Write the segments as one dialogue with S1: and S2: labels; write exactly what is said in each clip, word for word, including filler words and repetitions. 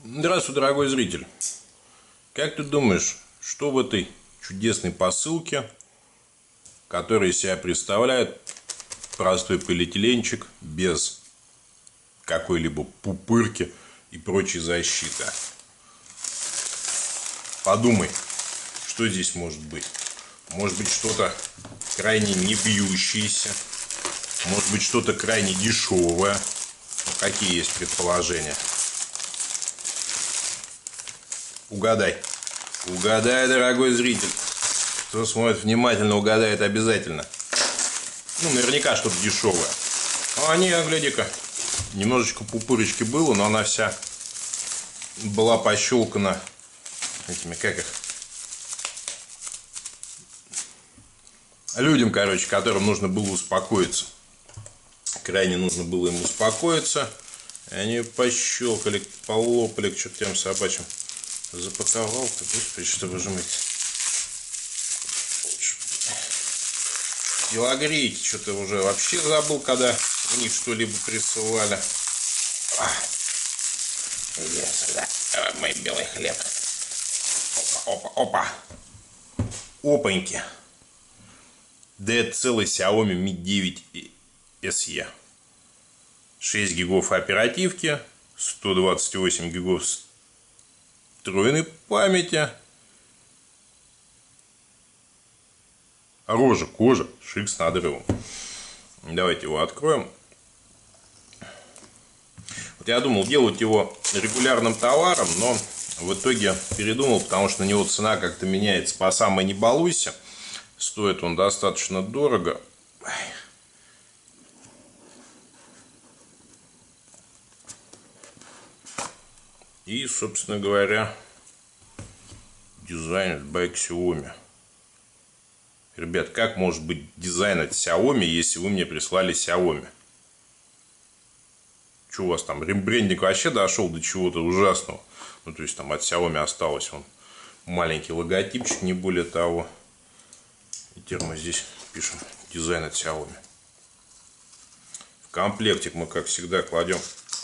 S1: Здравствуй, дорогой зритель. Как ты думаешь, что в этой чудесной посылке, которая из себя представляет простой полиэтиленчик без какой-либо пупырки и прочей защиты? Подумай, что здесь может быть. Может быть, что-то крайне не бьющееся. Может быть, что-то крайне дешевое. Какие есть предположения? Угадай. Угадай, дорогой зритель. Кто смотрит внимательно, угадает обязательно. Ну, наверняка что-то дешевое. А не, гляди-ка. Немножечко пупырочки было, но она вся была пощелкана этими, как их? Людям, короче, которым нужно было успокоиться. Крайне нужно было им успокоиться. И они пощелкали, полопали к чертям собачьим. Запаковал-то, господи, что вы жмете. Телогрейки, что-то уже вообще забыл, когда в них что-либо присылали. Иди сюда, мой белый хлеб. Опа, опа, опа. Опаньки. Да это целый Xiaomi ми девять эс и. шесть гигов оперативки, сто двадцать восемь гигов встроенной памяти. Рожа, кожа, шик с надрывом. Давайте его откроем. Вот я думал делать его регулярным товаром, но в итоге передумал, потому что на него цена как-то меняется по самой не балуйся. Стоит он достаточно дорого. И, собственно говоря, дизайн by Xiaomi. Ребят, как может быть дизайн от Xiaomi, если вы мне прислали Xiaomi? Что у вас там, рембрендинг вообще дошел до чего-то ужасного? Ну, то есть там от Xiaomi осталось вон маленький логотипчик, не более того. И теперь мы здесь пишем дизайн от Xiaomi. В комплектик мы, как всегда, кладем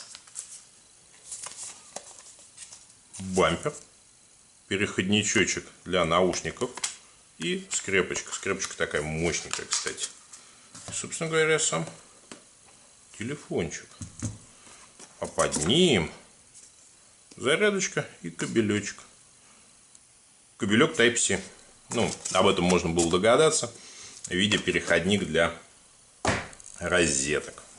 S1: бампер, переходничочек для наушников и скрепочка. Скрепочка такая мощненькая, кстати. И, собственно говоря, сам телефончик. А под ним зарядочка и кабелечек. Кабелек тайп си. Ну, об этом можно было догадаться, в виде переходник для розеток.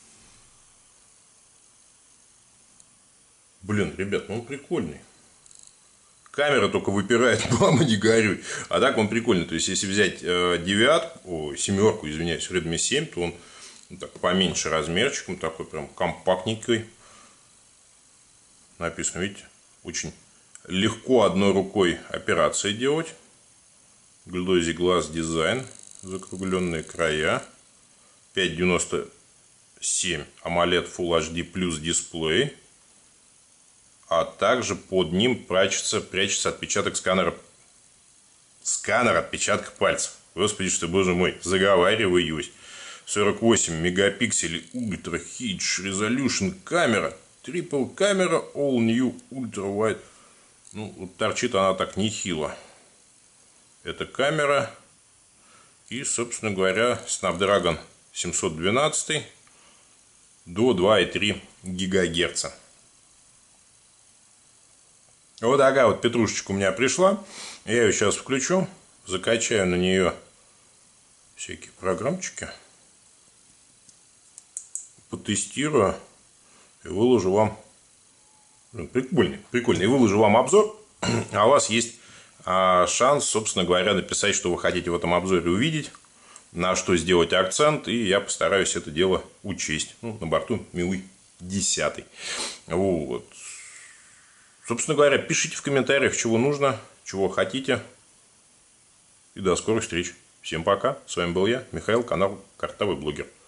S1: Блин, ребят, ну он прикольный. Камера только выпирает, мама, не горюй. А так он прикольный. То есть, если взять э, девятку, о, семерку, извиняюсь, Redmi семь, то он ну, так, поменьше размерчиком, такой прям компактненький. Написано, видите, очень легко одной рукой операции делать. Глози глаз дизайн, закругленные края. пять девяносто семь AMOLED Full эйч ди плюс дисплей. А также под ним прячется, прячется отпечаток сканера. Сканер отпечатка пальцев. Господи, что, боже мой, заговариваюсь. сорок восемь мегапикселей Ultra High Resolution камера. Triple камера All New Ultra Wide. Ну, вот торчит она так нехило. Это камера. И, собственно говоря, Snapdragon семьсот двенадцать до два и три гигагерца. Вот такая вот петрушечка у меня пришла. Я ее сейчас включу. Закачаю на нее всякие программчики. Потестирую. И выложу вам... Прикольный, прикольный. И выложу вам обзор. А у вас есть а, шанс, собственно говоря, написать, что вы хотите в этом обзоре увидеть. На что сделать акцент. И я постараюсь это дело учесть. Ну, на борту Миуи десять. Вот. Собственно говоря, пишите в комментариях, чего нужно, чего хотите. И до скорых встреч. Всем пока. С вами был я, Михаил, канал Картавый блогер.